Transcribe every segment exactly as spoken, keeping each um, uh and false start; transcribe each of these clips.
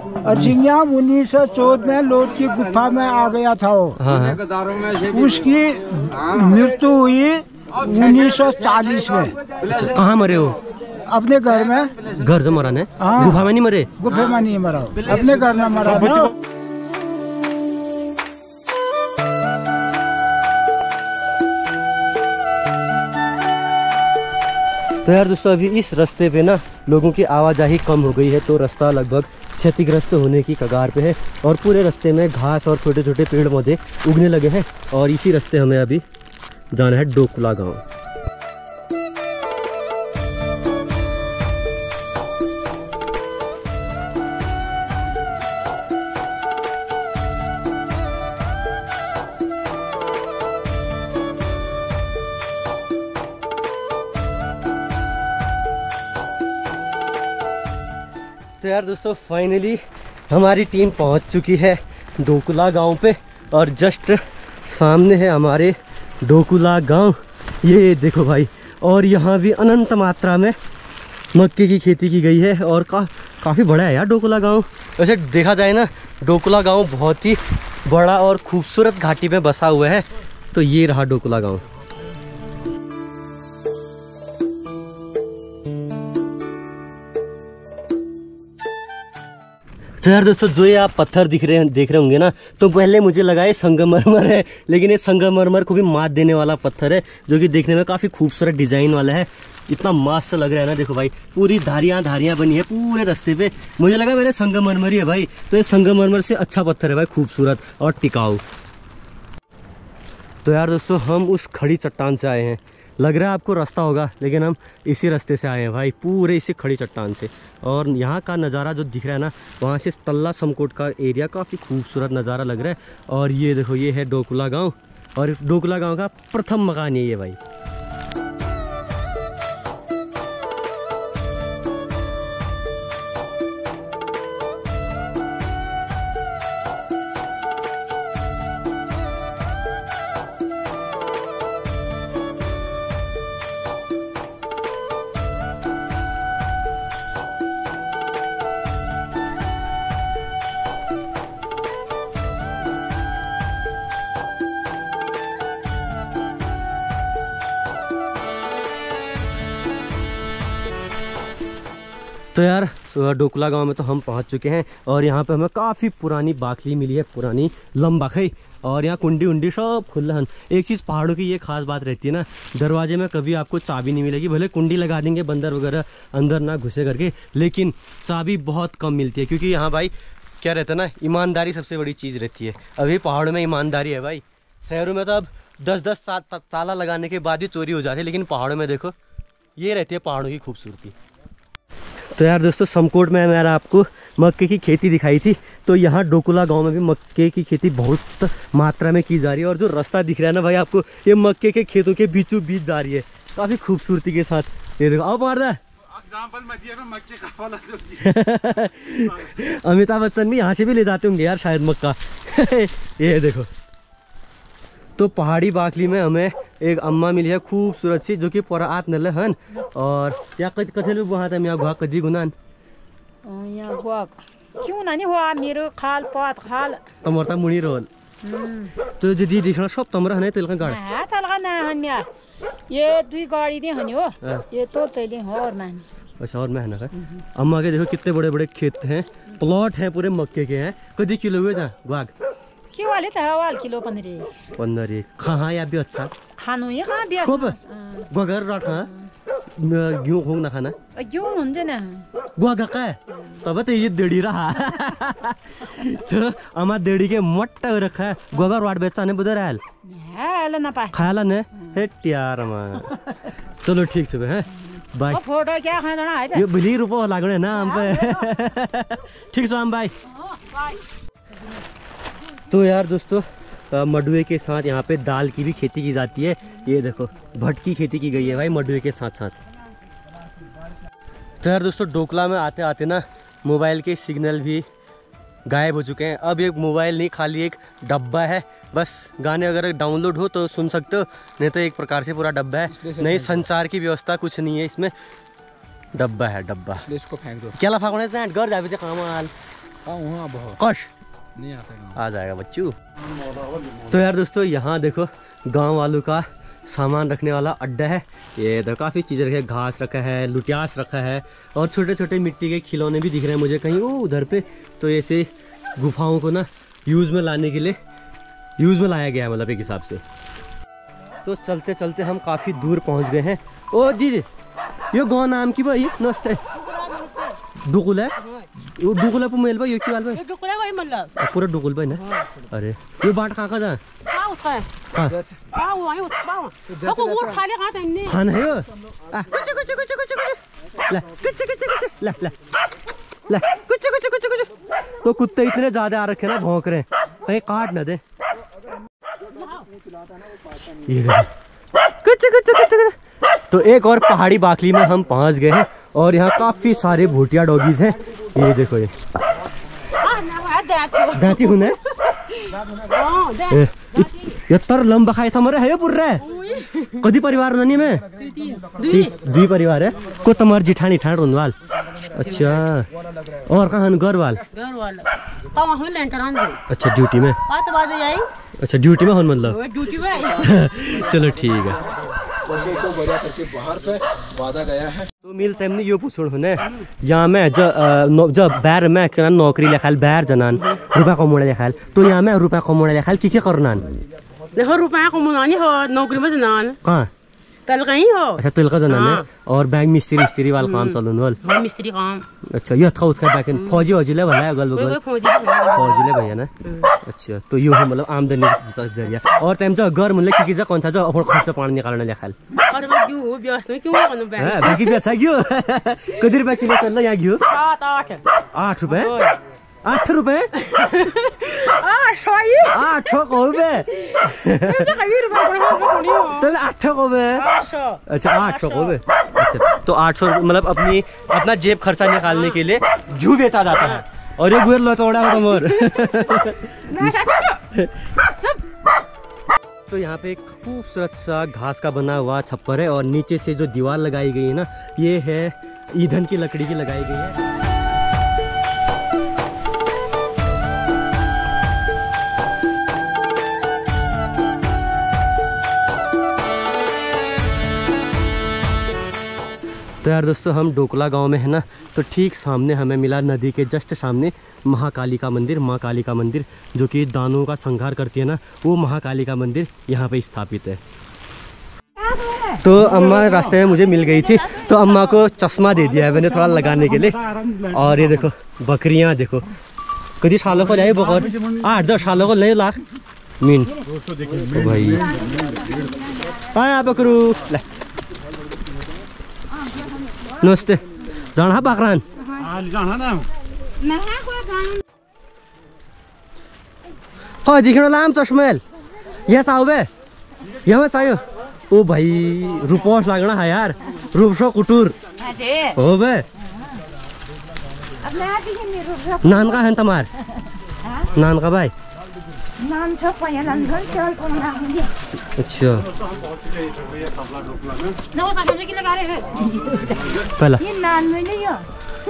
अर्जिंग्याम उन्नीस सौ चौदह में लोट की गुफा में आ गया था वो। हाँ हाँ। उसकी मृत्यु हुई उन्नीस सौ चालीस में। अच्छा, कहाँ मरे हो? अपने घर में। घर से मरा ने? हाँ। गुफा में नहीं मरे? गुफे में नहीं मरा, अपने घर में मरा ना। तो यार दोस्तों अभी इस रास्ते पे ना लोगों की आवाजाही कम हो गई है, तो रास्ता लगभग क्षतिग्रस्त होने की कगार पे है और पूरे रास्ते में घास और छोटे छोटे पेड़ पौधे उगने लगे हैं। और इसी रास्ते हमें अभी जाना है डोकुला गांव। तो यार दोस्तों फाइनली हमारी टीम पहुंच चुकी है डोकुला गांव पे और जस्ट सामने है हमारे डोकुला गांव। ये देखो भाई, और यहाँ भी अनंत मात्रा में मक्के की खेती की गई है और का काफ़ी बड़ा है यार डोकुला गांव। वैसे देखा जाए ना डोकुला गांव बहुत ही बड़ा और खूबसूरत घाटी में बसा हुआ है। तो ये रहा डोकुला गांव। तो यार दोस्तों जो ये आप पत्थर दिख रहे हैं देख रहे होंगे ना, तो पहले मुझे लगा ये संगमरमर है, लेकिन ये संगमरमर को भी मात देने वाला पत्थर है जो कि देखने में काफ़ी खूबसूरत डिजाइन वाला है। इतना मस्त लग रहा है ना, देखो भाई पूरी धारियाँ धारियाँ बनी है पूरे रास्ते पे। मुझे लगा मेरे संगमरमर ही है भाई, तो ये संगमरमर से अच्छा पत्थर है भाई, खूबसूरत और टिकाऊ। तो यार दोस्तों हम उस खड़ी चट्टान से आए हैं, लग रहा है आपको रास्ता होगा, लेकिन हम इसी रास्ते से आए हैं भाई, पूरे इसी खड़ी चट्टान से। और यहाँ का नज़ारा जो दिख रहा है ना, वहाँ से तल्ला समकोट का एरिया काफ़ी खूबसूरत नज़ारा लग रहा है। और ये देखो ये है डोकुला गांव, और डोकुला गांव का प्रथम मकान यही है भाई। तो यार डोकुला गांव में तो हम पहुंच चुके हैं और यहाँ पे हमें काफ़ी पुरानी बाखली मिली है, पुरानी लंबाखई। और यहाँ कुंडी उंडी सब खुला है। एक चीज़ पहाड़ों की ये खास बात रहती है ना, दरवाजे में कभी आपको चाबी नहीं मिलेगी, भले कुंडी लगा देंगे बंदर वगैरह अंदर ना घुसे करके, लेकिन चाबी बहुत कम मिलती है। क्योंकि यहाँ भाई क्या रहता है ना, ईमानदारी सबसे बड़ी चीज़ रहती है। अभी पहाड़ों में ईमानदारी है भाई, शहरों में तो अब दस दस ताला लगाने के बाद भी चोरी हो जाती है, लेकिन पहाड़ों में देखो ये रहती है पहाड़ों की खूबसूरती। तो यार दोस्तों समकोट में मैंने आपको मक्के की खेती दिखाई थी, तो यहाँ डोकुला गांव में भी मक्के की खेती बहुत मात्रा में की जा रही है। और जो रास्ता दिख रहा है ना भाई आपको, ये मक्के के खेतों के बीचों बीच जा रही है काफ़ी खूबसूरती के साथ। ये देखो आओ मार दे अमिताभ बच्चन भी यहाँ से भी ले जाते होंगे यार शायद मक्का ये देखो। तो पहाड़ी बाखली में हमें एक अम्मा मिली है खूबसूरत सी, जो कि परात नल हन। और या कद कथल वहाँ था मैं गुआ कदी गुनान या गुआ क्यों ना नहीं हुआ मेरो खाल पात खाल तमरता मुनी रोल। तो जो दी दिखना सब तमरा है तेल का गाड़ी है तलगा ना हन यार, ये दुई गाड़ी दे हनी हो, ये तो तेले हो और ना। अच्छा और मेहनत है। अम्मा के देखो कितने बड़े बड़े खेत हैं, प्लॉट हैं पूरे मक्के के हैं। कदी किलो हुए जा गुआग क्यों वाले था वाल किलो पंद्रह पंद्रह कहाँ या भी अच्छा खानो ये कहाँ भी खूब गोगर रखा गेहूं होंग ना खाना गेहूं हुन्छ ना गुआगा का तब तो ये देड़ी रहा तो अमा देड़ी के मोटा रखा है गोगर वाट बेचा ने बुधर आयल है ना पाए खाला ने हेट यार अमा चलो ठीक से है बाय। फोटो क्या खाना है ये बिली रुपया लागने ना हम पे ठीक से हम बाय। तो यार दोस्तों मडुए के साथ यहाँ पे दाल की भी खेती की जाती है। ये देखो भट्ट की खेती की गई है भाई मडुए के साथ साथ। तो यार दोस्तों डोकुला में आते आते ना मोबाइल के सिग्नल भी गायब हो चुके हैं। अब एक मोबाइल नहीं खाली एक डब्बा है, बस गाने अगर डाउनलोड हो तो सुन सकते हो, नहीं तो एक प्रकार से पूरा डब्बा है, नहीं संचार की व्यवस्था कुछ नहीं है इसमें, डब्बा है डब्बा। इसको फेंक दो क्या फाकने घर जा काम कश नहीं आता आ जाएगा बच्चू। तो यार दोस्तों यहाँ देखो गांव वालों का सामान रखने वाला अड्डा है। ये तो काफ़ी चीज़ें रखे, घास रखा है, लुटियास रखा है और छोटे छोटे मिट्टी के खिलौने भी दिख रहे हैं मुझे कहीं वो उधर पे। तो ऐसे गुफाओं को ना यूज़ में लाने के लिए यूज़ में लाया गया है मतलब एक हिसाब से। तो चलते चलते हम काफ़ी दूर पहुँच गए हैं। ओ दीदी यो गाँव नाम की भाई नमस्ते डुकुल है वो डुकुल है मेल भाई यो की वाल भाई डुकुल है भाई मतलब पूरा डुकुल भाई ना। अरे ये बाट कहाँ का जा पाव उसका है पाव वहीं उस पाव तो वो खा ले कहाँ तमने खाना है यो कुछ कुछ कुछ कुछ कुछ ले कुछ कुछ कुछ ले ले ले कुछ कुछ कुछ कुछ। तो कुत्ते इतने ज्यादा आ रखे ना भौंक रहे हैं कहीं काट ना दे। ये कुछ कुछ कुछ कुछ। तो एक और पहाड़ी बाखली में हम पहुंच गए हैं और यहाँ काफी सारे भूटिया डॉगीज हैं। ये देखो ये दांती हुने यत्तर लंबा खाए था मरे है पुर्रे कदी परिवार ननी में दुई परिवार है को तमर जिठानी ठाण रुनवाल। अच्छा और कहाँ गरवाल अच्छा ड्यूटी में अच्छा ड्यूटी में हो मतलब ड्यूटी में चलो ठीक है। वादा गया है तो मिलते हमने यो पूछूं होने यहाँ में जब जब बैर में क्या नौकरी लेखाल बैर जनान रुपया कमोड़े लेखाल तो यहाँ में रुपया कमोड़े लेखाल की क्या करना देखो रुपया कमोनानी हो नौकरी में जनान कहाँ तल कहीं हो अच्छा तिल का जनान है और बैंक मिस्त्री मिस्त्री वाला काम चलन वाल मिस्त्री काम अच्छा ये था उसका बैक फौजी वौजी ले वाला है अगल बगल फौजी ले भैया ना। अच्छा तो यो मतलब आमदनी का जरिया और टाइम जो घर मुल्ले की की कौन सा जो अपन खर्च पानी निकालने लेखाल और मैं क्यों हो व्यस्त में क्यों करना बैंक हां बाकी भी अच्छा क्यों कितने रुपए किलो चल यहाँ क्यों सात आठ आठ रुपए आठ रुपए आ सही आठ को बे तो आठ को बे अच्छा आठ को बे अच्छा तो आठ सौ मतलब अपनी अपना जेब खर्चा निकालने के लिए घी बेचा जाता है और ये गुर लोटोड़ा हो मोर। तो यहाँ पे एक खूबसूरत सा घास का बना हुआ छप्पर है और नीचे से जो दीवार लगाई गई है ना ये है ईंधन की लकड़ी की लगाई गई है। तो यार दोस्तों हम डोकला गांव में है ना तो ठीक सामने हमें मिला नदी के जस्ट सामने महाकाली का मंदिर माँ काली का मंदिर जो कि दानों का संहार करती है ना वो महाकाली का मंदिर यहाँ पे स्थापित है। तो अम्मा रास्ते में मुझे मिल गई थी तो अम्मा को चश्मा दे दिया है मैंने थोड़ा लगाने के लिए। और ये देखो बकरियाँ देखो कभी सालों को जाए बकर आठ दस सालों को नहीं लाख मीन तो भाई आया बकरू नमस्ते जाना बाकरान हाँ दिखने लाम चश्मेल यह साहबे यह मैं सायो ओ भाई रूपोश लगना है यार रूपसो कुटूर हो बे नान का है तमार नान का भाई नाम सब पाया नाम घर चल कोना है अच्छा ना वो सामने की लगा रहे हैं पहला ये नान में नहीं है।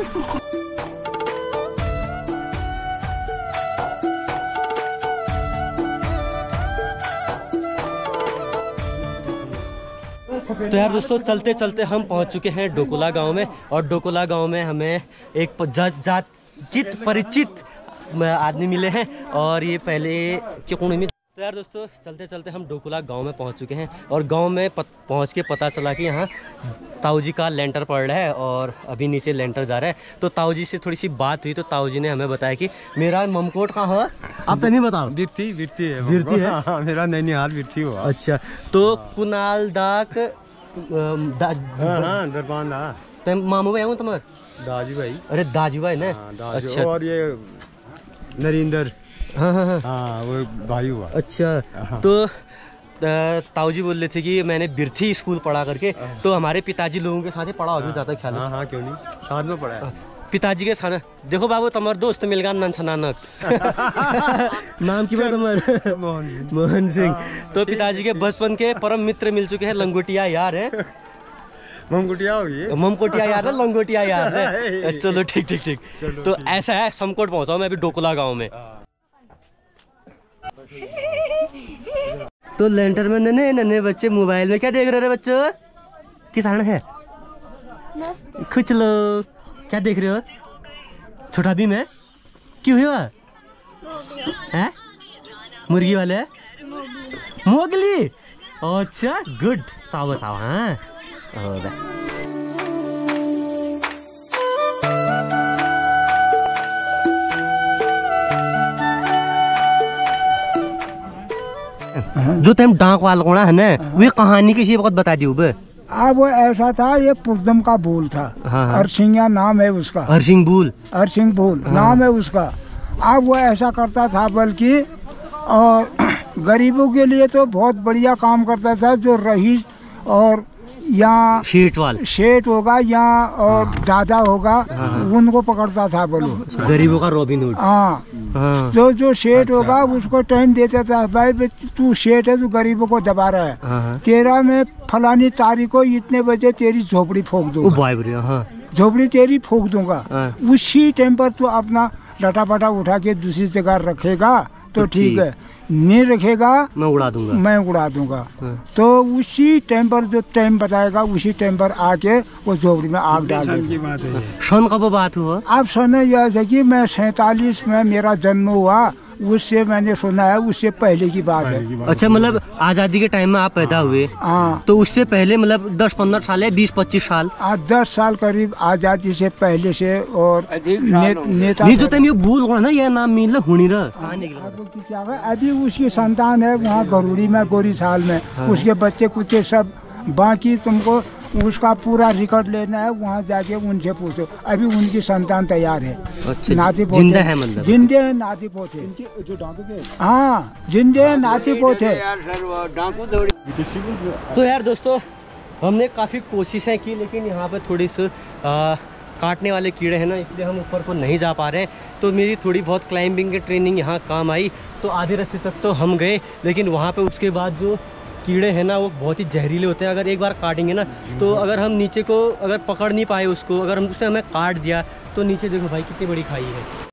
तो यार दोस्तों चलते चलते हम पहुंच चुके हैं डोकोला गांव में और डोकोला गांव में हमें एक जात परिचित आदमी मिले हैं और ये पहले क्यों में। तो यार दोस्तों चलते चलते हम डोकोला गांव में पहुंच चुके हैं और गांव में पहुंच के पता चला कि यहाँ ताऊ जी का लेंटर पड़ रहा है और अभी नीचे लेंटर जा रहा है। तो ताऊ जी से थोड़ी सी बात हुई तो ताऊ जी ने हमें बताया कि मेरा ममकोट कहाँ है आप तो नहीं बताओ। बिरती बिरती है बिरती है हाँ, मेरा नैनीहाल बिरती हुआ। अच्छा तो कुनाल दाक दरबान दा मामू भाई हूँ तुम्हारे दाजी भाई अरे दाजी भाई ना अच्छा और ये नरेंद्र हाँ हाँ हाँ हाँ वो भाई हुआ। अच्छा तो ताऊ जी बोल रहे थे कि मैंने बिरथी स्कूल पढ़ा करके तो हमारे पिताजी लोगों के साथ ही पढ़ा हो जाता है ख्याल। हाँ हाँ क्यों नहीं साथ में पढ़ा है पिताजी के साथ। देखो बाबू तुम्हारे दोस्त मिल गया नन नानक नाम की बात तुम्हारे मोहन मोहन सिंह। तो पिताजी के बचपन के परम मित्र मिल चुके हैं लंगोटिया यार है ममकुटिया होगी। ममकोटिया याद है, लंगोटिया याद है। चलो ठीक ठीक ठीक। तो ऐसा है, समकोट पहुंचा हूं मैं अभी डोकला गांव में। तो लेंटर में नन्हे नन्हे बच्चे मोबाइल में क्या देख रहे हैं बच्चों? किसान है कुछ लो, क्या देख रहे हो? छोटा भीम है, क्यों हुआ है? मुर्गी वाले मोगली, अच्छा गुड, चाव चाव। हाँ जो तुम डाक वाल कोना है ना, वो कहानी किसी वक्त बता दियो बे। अब वो ऐसा था, ये पुरदम का बोल था। हाँ, हाँ। हरसिंह नाम है उसका। हरसिंह बोल, हरसिंह बोल नाम है उसका। अब वो ऐसा करता था, बल्कि और गरीबों के लिए तो बहुत बढ़िया काम करता था। जो रईस और या शेठ वाल शेठ होगा या और दादा होगा, उनको पकड़ता था बोलो, गरीबों का रॉबिन हुड। हाँ, हाँ। तो जो शेठ होगा उसको टाइम देता था, भाई तू शेठ है, तू गरीबों को दबा रहा है, हाँ। तेरा मैं फलानी तारीख को इतने बजे तेरी झोपड़ी फूंक दूंगा, हाँ। झोपड़ी तेरी फूंक दूंगा। हाँ। उसी टाइम पर तू अपना लटा पटा उठा के दूसरी जगह रखेगा तो ठीक है, नहीं रखेगा मैं उड़ा दूंगा, मैं उड़ा दूंगा। हाँ। तो उसी टाइम पर जो टाइम बताएगा, उसी टाइम पर आके वो झोपड़ी में आग डाल देगा। सन कब बात हुआ? आप सुने यह कि मैं सैतालीस में मेरा जन्म हुआ, उससे मैंने सुना है, उससे पहले की बात है। अच्छा, मतलब आजादी के टाइम में आप पैदा हुए? हाँ। तो उससे पहले मतलब दस पंद्रह साल है, बीस पच्चीस साल? आज दस साल करीब आजादी से पहले से। और ने, नेता नहीं, जो तुम ये बोल रहा ना, यह नाम मिल हुनी रहा, क्या है, अभी उसकी संतान है वहाँ गरुड़ी में, गोरी साल में। हाँ। उसके बच्चे कुछ सब, बाकी तुमको उसका पूरा रिकॉर्ड लेना है, वहाँ जाके उनसे पूछो। अभी उनकी संतान तैयार है। अच्छा, नाती पोते जिंदा है, मतलब जिंदे है, नाती पोते जो डाकू के। हाँ, जिंदे है, नाती पोते। तो यार दोस्तों, हमने काफ़ी कोशिशें की, लेकिन यहाँ पे थोड़ी सी काटने वाले कीड़े हैं ना, इसलिए हम ऊपर को नहीं जा पा रहे हैं। तो मेरी थोड़ी बहुत क्लाइंबिंग की ट्रेनिंग यहाँ काम आई, तो आधे रास्ते तक तो हम गए, लेकिन वहाँ पे उसके बाद जो कीड़े हैं ना, वो बहुत ही जहरीले होते हैं। अगर एक बार काटेंगे ना, तो अगर हम नीचे को अगर पकड़ नहीं पाए उसको, अगर हम उसने हमें काट दिया, तो नीचे देखो भाई कितनी बड़ी खाई है।